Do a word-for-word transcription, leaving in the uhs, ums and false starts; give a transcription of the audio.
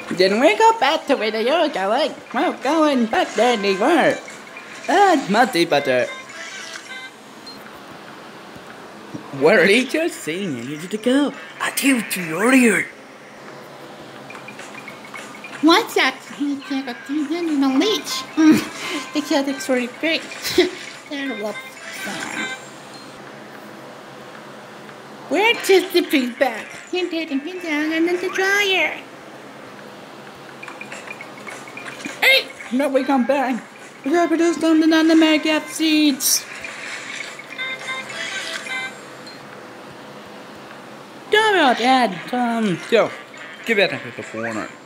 Then we go back to where they are going. We're going back there they were. Ah, muddy butter. Where are you just saying I needed to go? I told you earlier. What's that? He's like a two hundred on leech. Mm, exotic's really great. Terrible. Where just the pig back? You're taking him down under the dryer. Hey! No, we come back. We gotta produce something on the maggot seeds. Come out, Dad. Um, go. Give it a bit of corner.